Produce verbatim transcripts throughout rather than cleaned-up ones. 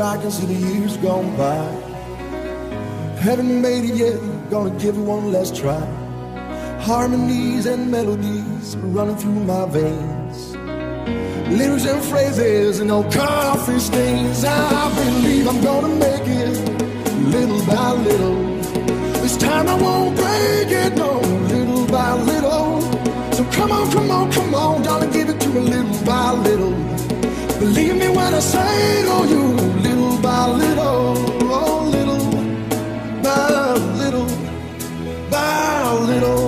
I can see the years gone by. Haven't made it yet, gonna give it one last try. Harmonies and melodies running through my veins, lyrics and phrases and old coffee stains. I believe I'm gonna make it, little by little. This time I won't break it, no, little by little. So come on, come on, come on, darling, give it to me little by little. Believe me when I say it, oh, you, little by little, oh, little by little, by little.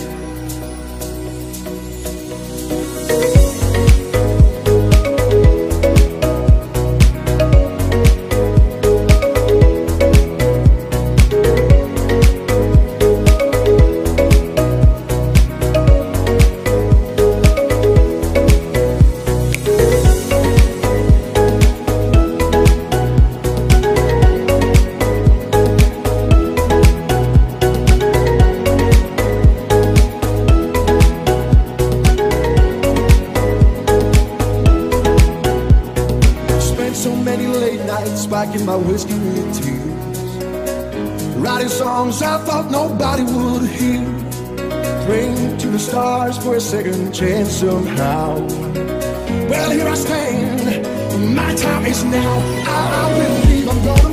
Spiking my whiskey with tears, writing songs I thought nobody would hear, praying to the stars for a second chance somehow. Well, here I stand, my time is now. I believe I'm gonna